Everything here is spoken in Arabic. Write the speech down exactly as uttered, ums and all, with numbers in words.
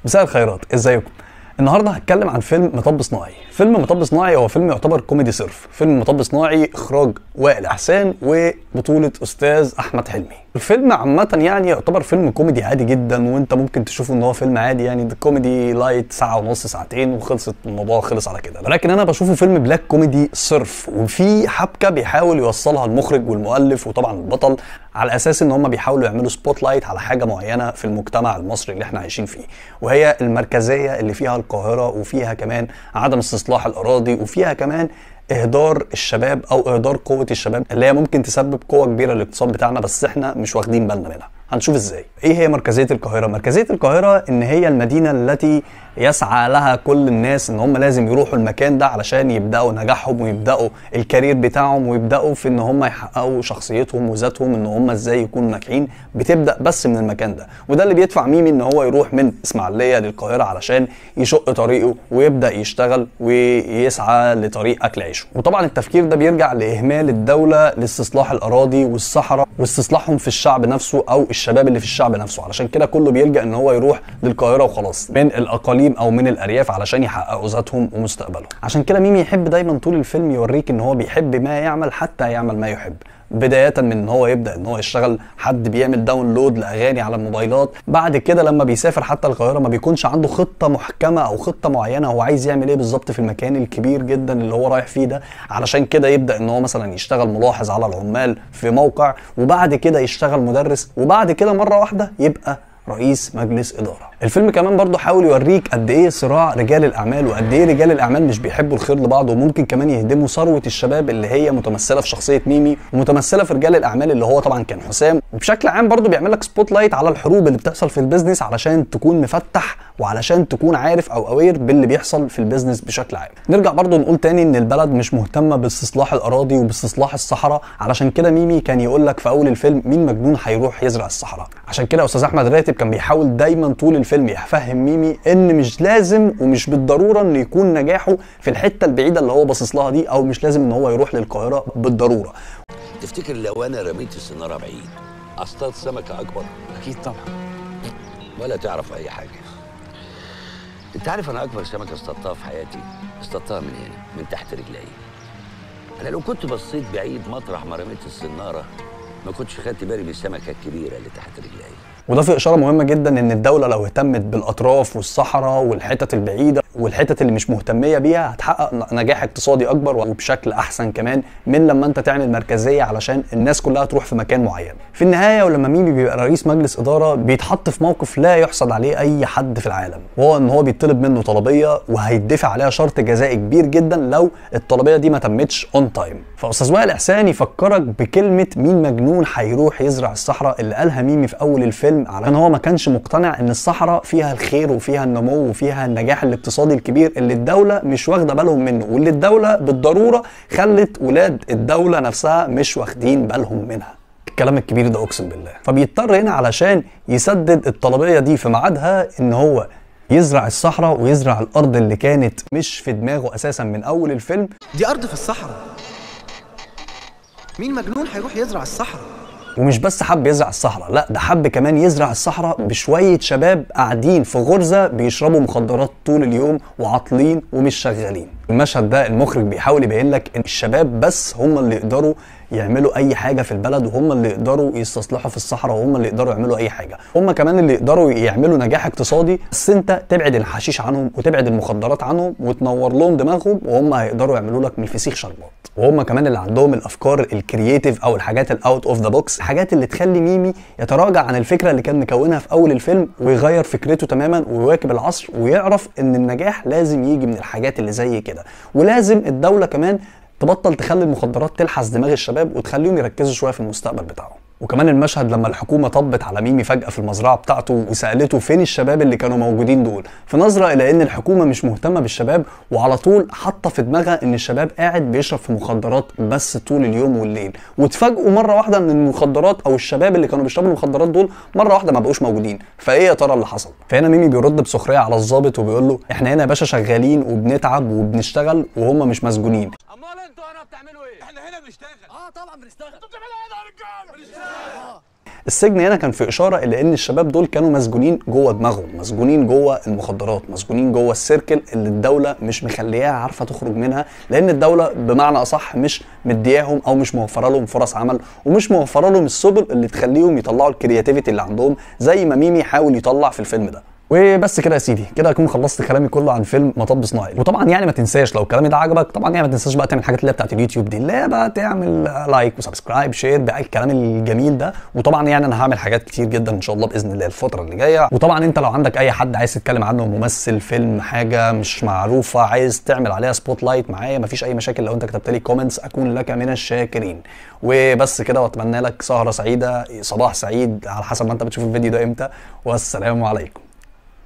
مساء الخيرات، ازيكم؟ النهارده هتكلم عن فيلم مطب صناعي. فيلم مطب صناعي هو فيلم يعتبر كوميدي صرف. فيلم مطب صناعي اخراج وائل احسان وبطولة استاذ احمد حلمي. الفيلم عامة يعني يعتبر فيلم كوميدي عادي جدا، وانت ممكن تشوفه ان هو فيلم عادي، يعني ده كوميدي لايت ساعة ونص ساعتين وخلصت الموضوع، خلص على كده. ولكن انا بشوفه فيلم بلاك كوميدي صرف، وفي حبكة بيحاول يوصلها المخرج والمؤلف وطبعا البطل، على اساس ان هم بيحاولوا يعملوا سبوت لايت على حاجة معينة في المجتمع المصري اللي احنا عايشين فيه، وهي المركزية اللي فيها القاهرة، وفيها كمان عدم استصلاح الاراضي، وفيها كمان اهدار الشباب او اهدار قوه الشباب اللي هي ممكن تسبب قوه كبيره للاقتصاد بتاعنا، بس احنا مش واخدين بالنا منها. هنشوف ازاي. ايه هي مركزيه القاهره؟ مركزيه القاهره ان هي المدينه التي يسعى لها كل الناس ان هم لازم يروحوا المكان ده علشان يبداوا نجاحهم ويبداوا الكارير بتاعهم ويبداوا في ان هم يحققوا شخصيتهم وذاتهم، ان هم ازاي يكونوا ناجحين. بتبدا بس من المكان ده، وده اللي بيدفع ميمي ان هو يروح من اسماعيليه للقاهره علشان يشق طريقه ويبدا يشتغل ويسعى لطريق اكل عيشه. وطبعا التفكير ده بيرجع لاهمال الدوله لاستصلاح الاراضي والصحراء واستصلاحهم في الشعب نفسه او الشباب اللي في الشعب نفسه. علشان كده كله بيلجأ ان هو يروح للقاهره وخلاص من الاقاليم او من الارياف علشان يحققوا ذاتهم ومستقبلهم. عشان كده ميمي يحب دايما طول الفيلم يوريك ان هو بيحب ما يعمل حتى يعمل ما يحب، بداية من ان هو يبدأ ان هو يشتغل حد بيعمل داونلود لاغاني على الموبايلات. بعد كده لما بيسافر حتى القاهرة ما بيكونش عنده خطة محكمة او خطة معينة هو عايز يعمل ايه بالظبط في المكان الكبير جدا اللي هو رايح فيه ده. علشان كده يبدأ ان هو مثلا يشتغل ملاحظ على العمال في موقع، وبعد كده يشتغل مدرس، وبعد كده مرة واحدة يبقى رئيس مجلس إدارة. الفيلم كمان برضو حاول يوريك قد ايه صراع رجال الاعمال، وقد ايه رجال الاعمال مش بيحبوا الخير لبعض، وممكن كمان يهدموا ثروة الشباب اللي هي متمثلة في شخصية ميمي ومتمثلة في رجال الاعمال اللي هو طبعا كان حسام. وبشكل عام برضو بيعمل لك سبوت لايت على الحروب اللي بتحصل في البيزنس علشان تكون مفتح وعلشان تكون عارف او اوير باللي بيحصل في البيزنس بشكل عام. نرجع برضو نقول تاني ان البلد مش مهتمة باستصلاح الاراضي وباستصلاح الصحراء، علشان كده ميمي كان يقول لك في اول الفيلم مين مجنون هيروح يزرع الصحراء. عشان كده استاذ احمد راتب كان بيحاول دايما طول الفيلم يفهم ميمي ان مش لازم ومش بالضروره ان يكون نجاحه في الحته البعيده اللي هو باصص لها دي، او مش لازم ان هو يروح للقاهره بالضروره. تفتكر لو انا رميت السناره بعيد اصطاد سمكه اكبر؟ اكيد طبعا. ولا تعرف اي حاجه. انت عارف انا اكبر سمكه اصطادتها في حياتي اصطادتها من هنا، من تحت رجلي. انا لو كنت بصيت بعيد مطرح ما رميت السناره ما كنتش خدت بالي بالسمكه الكبيره اللي تحت رجلي. وده في اشاره مهمه جدا ان الدوله لو اهتمت بالاطراف والصحراء والحتت البعيده والحتت اللي مش مهتميه بيها هتحقق نجاح اقتصادي اكبر وبشكل احسن كمان من لما انت تعمل مركزيه علشان الناس كلها تروح في مكان معين. في النهايه ولما ميمي بيبقى رئيس مجلس اداره بيتحط في موقف لا يحسد عليه اي حد في العالم، وهو ان هو بيطلب منه طلبيه وهيدفع عليها شرط جزائي كبير جدا لو الطلبيه دي ما تمتش اون تايم. فاستاذ وائل احسان يفكرك بكلمه مين مجنون هيروح يزرع الصحراء اللي قالها ميمي في اول الفيلم، علشان هو ما كانش مقتنع ان الصحراء فيها الخير وفيها النمو وفيها النجاح الاقتصادي الكبير اللي الدوله مش واخده بالهم منه، واللي الدوله بالضروره خلت ولاد الدوله نفسها مش واخدين بالهم منها. الكلام الكبير ده اقسم بالله. فبيضطر هنا علشان يسدد الطلبيه دي في ميعادها ان هو يزرع الصحراء ويزرع الارض اللي كانت مش في دماغه اساسا من اول الفيلم. دي ارض في الصحراء، مين مجنون هيروح يزرع الصحراء؟ ومش بس حب يزرع الصحراء، لا ده حب كمان يزرع الصحراء بشويه شباب قاعدين في غرزه بيشربوا مخدرات طول اليوم وعاطلين ومش شغالين. المشهد ده المخرج بيحاول يبين لك ان الشباب بس هم اللي يقدروا يعملوا اي حاجه في البلد، وهم اللي يقدروا يستصلحوا في الصحراء، وهم اللي يقدروا يعملوا اي حاجه، هم كمان اللي يقدروا يعملوا نجاح اقتصادي. بس انت تبعد الحشيش عنهم وتبعد المخدرات عنهم وتنور لهم دماغهم، وهم هيقدروا يعملوا لك من الفسيخ شربات. وهم كمان اللي عندهم الافكار الكرييتيف او الحاجات الاوت اوف ذا بوكس، الحاجات اللي تخلي ميمي يتراجع عن الفكره اللي كان مكونها في اول الفيلم ويغير فكرته تماما ويواكب العصر، ويعرف ان النجاح لازم يجي من الحاجات اللي زي كده. ولازم الدوله كمان تبطل تخلي المخدرات تلحس دماغ الشباب وتخليهم يركزوا شويه في المستقبل بتاعهم. وكمان المشهد لما الحكومه طبت على ميمي فجاه في المزرعه بتاعته وسالته فين الشباب اللي كانوا موجودين دول، في نظره الى ان الحكومه مش مهتمه بالشباب، وعلى طول حاطه في دماغها ان الشباب قاعد بيشرب في مخدرات بس طول اليوم والليل، وتفاجئوا مره واحده ان المخدرات او الشباب اللي كانوا بيشربوا المخدرات دول مره واحده ما بقوش موجودين. فايه يا ترى اللي حصل؟ فهنا ميمي بيرد بسخريه على الضابط وبيقول له احنا هنا يا باشا شغالين وبنتعب وبنشتغل وهم مش مسجونين. امال انتوا هنا بتعملوا ايه؟ احنا هنا بنشتغل. اه طبعا بنشتغل. انتوا بتعملوا ايه يا رجاله؟ بنشتغل. السجن هنا كان في اشاره الى ان الشباب دول كانوا مسجونين جوه دماغهم، مسجونين جوه المخدرات، مسجونين جوه السيركل اللي الدوله مش مخلياها عارفه تخرج منها، لان الدوله بمعنى اصح مش مدياهم او مش موفره لهم فرص عمل، ومش موفره لهم السبل اللي تخليهم يطلعوا الكرياتيفيتي اللي عندهم زي ما ميمي حاول يطلع في الفيلم ده. وبس كده يا سيدي، كده اكون خلصت كلامي كله عن فيلم مطب صناعي. وطبعا يعني ما تنساش لو كلامي ده عجبك، طبعا يعني ما تنساش بقى تعمل الحاجات اللي هي بتاعت اليوتيوب دي، اللي هي بقى تعمل لايك وسبسكرايب شير بقى الكلام الجميل ده. وطبعا يعني انا هعمل حاجات كتير جدا ان شاء الله باذن الله الفتره اللي جايه. وطبعا انت لو عندك اي حد عايز تتكلم عنه، ممثل، فيلم، حاجه مش معروفه عايز تعمل عليها سبوت لايت معايا، مفيش اي مشاكل لو انت كتبت لي كومنتس اكون لك من الشاكرين. وبس كده، واتمنى لك سهره سعيده، صباح سعيد على حسب ما انت بتشوف الفيديو ده امتى، والسلام عليكم.